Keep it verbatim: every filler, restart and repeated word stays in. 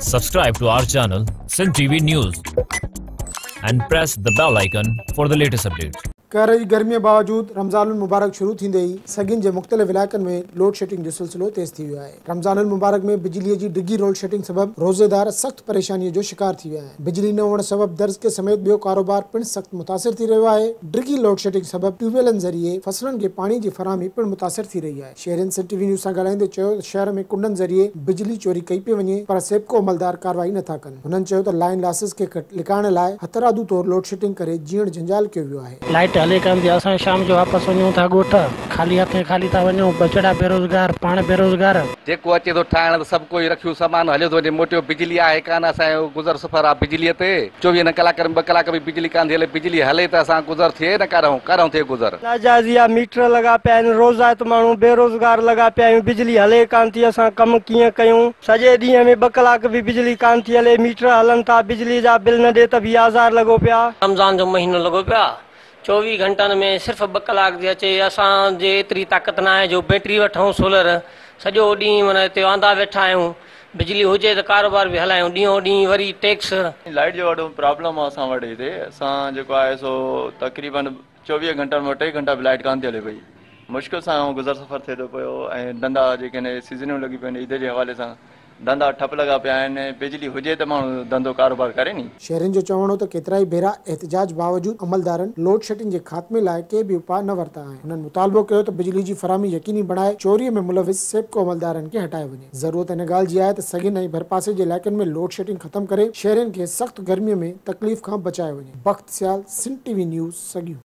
Subscribe to our channel, Sin T V News, and press the bell icon for the latest updates. कह रही गर्मी के बावजूद रमज़ान मुबारक शुरू थी ही सगिन के मुख्तलिफ इलाक़नि में लोड शेडिंग जो सिलसिलो तेज़ थी वियो आहे। रमज़ान मुबारक में बिजली की डिगी लोड शेडिंग सबब रोज़ेदार सख्त परेशानी जो शिकार थी विया आहिनि। बिजली न हुअण सबब दर्ज के समेत बियो कारोबार पिण सख्त मुतासिर थी रहियो आहे। डिगी लोड शेडिंग सबब ट्यूबवेलन ज़रिए फसलन के पानी की फराहमी पिण मुतासिर थी रही है। शहरन सिटी वी न्यूज़ सां ॻाल्हाईंदे चयो शहर में कुंडन ज़रिए बिजली चोरी कई पे वञे पर सेपको अमलदार कार्रवाई नथा कनि। हुननि चयो त लाइन लॉसिस के लिकाइण लाइ हथरादू तौर लोड शेडिंग करे जीअण जंजाल कयो वियो आहे। लाइट हले कान थी, असां शाम जो वापस वञूं था ॻोठ, खाली हथे खाली था वञूं, बचड़ा बेरोज़गार, पाण बेरोज़गार। जेको अचे थो ठाहिण त सभु कोई रखियो सामान हलियो थो वञे, मोटियो बिजली आहे कान। असांजो गुज़र सफ़र आहे बिजलीअ ते। चोवीह न कलाक में ॿ कलाक भी बिजली कान थी हले। बिजली हले त असां गुज़र थिए न करऊं करऊं थिए गुज़र। नाजाइज़िया मीटर लॻा पिया आहिनि, रोज़ात माण्हू बेरोज़गार लॻा पिया आहियूं, बिजली हले कान थी, असां कमु कीअं कयूं? सॼे ॾींहं में ॿ कलाक भी बिजली कान थी हले, मीटर हलन था, बिजली जा बिल न ॾे त वीह हज़ार लॻो पिया। रमज़ान जो महीनो लॻो पिया, चौबीस घंटनि में सिर्फ़ ॿ कलाक थी अचे। असांजे एतिरी ताक़त न आहे जो बैटरी वठूं सोलर, सॼो ॾींहुं माना हिते वांदा वेठा आहियूं। बिजली हुजे त कारोबार बि हलायूं, ॾींहों ॾींहुं वरी टैक्स। लाइट जो वॾो प्रॉब्लम आहे असां वटि हिते। असां जेको आहे सो तक़रीबन चोवीह घंटनि में टे घंटा बि लाइट कान थी हले पई। मुश्किल सां गुज़र सफ़र थिए थो पियो ऐं धंधा जेके आहिनि सीज़नियूं लॻी पियूं आहिनि, ईद जे हवाले सां धंधा ठप लॻा पिया आहिनि। बिजली हुजे त माण्हू धंधो कारोबार करे नी। शहरन जो चवणो त केतिरा ई भेरा एहतजाज बावजूद अमलदारनि लोड शेडिंग के खात्मे लाइ के भी उपाय न वरता आहिनि। हुननि मुतालबो कयो त बिजली जी फराहमी यकीनी बणाए चोरीअ में मुलविस सेपको अमलदारनि खे हटाए वञे। ज़रूरत इन ॻाल्हि जी आहे त सगिन ऐं भरपासे जे इलाइक़नि में लोड शेडिंग ख़त्म करे शहरन खे सख़्त गर्मीअ में तकलीफ़ खां बचाए वञे। बख़्त सियाल, सिन टीवी न्यूज़, सगियूं।